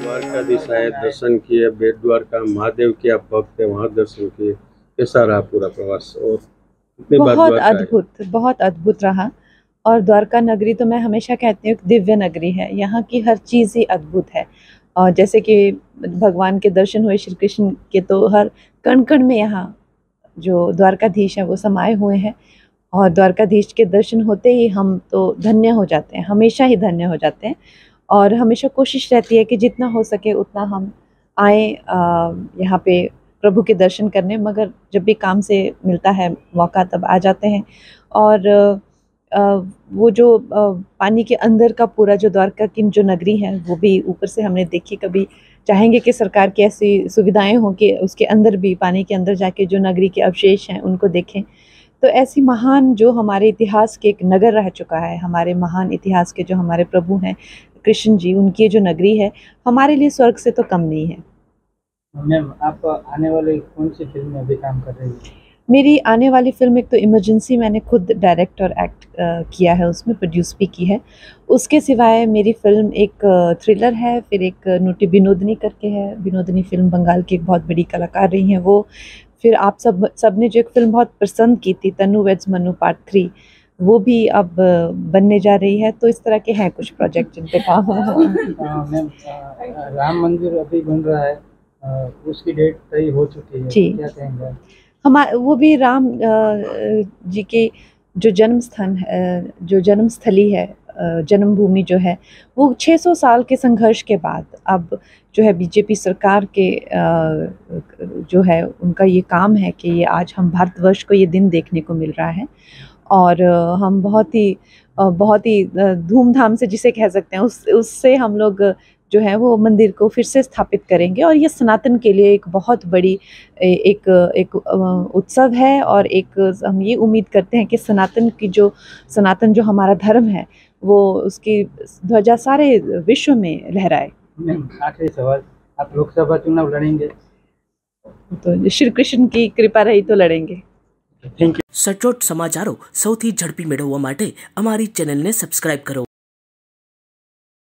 द्वारकाधीश आए, दर्शन किए, बेट द्वारका महादेव के आप भक्त है, वहाँ दर्शन किए, कैसा रहा पूरा प्रवास और कितनी बार द्वारका आए? बहुत अद्भुत रहा। और द्वारका नगरी तो मैं हमेशा कहती हूँ एक दिव्य नगरी है। यहाँ की हर चीज़ ही अद्भुत है। और जैसे कि भगवान के दर्शन हुए श्री कृष्ण के, तो हर कण कण में यहाँ जो द्वारकाधीश है वो समाये हुए हैं। और द्वारकाधीश के दर्शन होते ही हम तो धन्य हो जाते हैं, हमेशा ही धन्य हो जाते हैं। और हमेशा कोशिश रहती है कि जितना हो सके उतना हम आए यहाँ पे प्रभु के दर्शन करने, मगर जब भी काम से मिलता है मौका तब आ जाते हैं। और वो जो पानी के अंदर का पूरा जो द्वारका की जो नगरी है वो भी ऊपर से हमने देखी। कभी चाहेंगे कि सरकार की ऐसी सुविधाएं हों कि उसके अंदर भी, पानी के अंदर जाके जो नगरी के अवशेष हैं उनको देखें। तो ऐसी महान जो हमारे इतिहास के एक नगर रह चुका है, हमारे महान इतिहास के जो हमारे प्रभु हैं कृष्ण जी, उनकी जो नगरी है हमारे लिए स्वर्ग से तो कम नहीं है। मैम, आप आने वाली कौन सी फिल्म में अभी काम कर रही हैं? मेरी आने वाली फिल्म एक तो इमरजेंसी, मैंने खुद डायरेक्ट और एक्ट किया है, उसमें प्रोड्यूस भी की है। उसके सिवाय मेरी फिल्म एक थ्रिलर है, फिर एक नोटी विनोदनी करके है। विनोदनी फिल्म बंगाल की एक बहुत बड़ी कलाकार रही हैं वो। फिर आप सब ने जो एक फिल्म बहुत पसंद की थी, तन्नू वेड्स मन्नू पार्ट 3, वो भी अब बनने जा रही है। तो इस तरह के हैं कुछ प्रोजेक्ट जिन पे काम है। मैम, राम मंदिर अभी बन रहा है, उसकी डेट तय हो चुकी है, जी। क्या कहेंगे? वो भी राम जी के जो जन्म स्थान है, जो जन्मस्थली है, जन्मभूमि जो है, वो 600 साल के संघर्ष के बाद अब जो है बीजेपी सरकार के जो है उनका ये काम है कि ये आज हम भारतवर्ष को ये दिन देखने को मिल रहा है। और हम बहुत ही धूमधाम से जिसे कह सकते हैं उससे हम लोग जो है वो मंदिर को फिर से स्थापित करेंगे। और ये सनातन के लिए एक बहुत बड़ी एक उत्सव है। और एक हम ये उम्मीद करते हैं कि सनातन जो हमारा धर्म है वो उसकी ध्वजा सारे विश्व में लहराए। आखिरी सवाल, आप लोकसभा चुनाव लड़ेंगे? तो श्री कृष्ण की कृपा रही तो लड़ेंगे। Thank you. સચોટ સમાચારો સૌથી ઝડપી મેળવવા માટે અમારી ચેનલને સબસ્ક્રાઇબ કરો।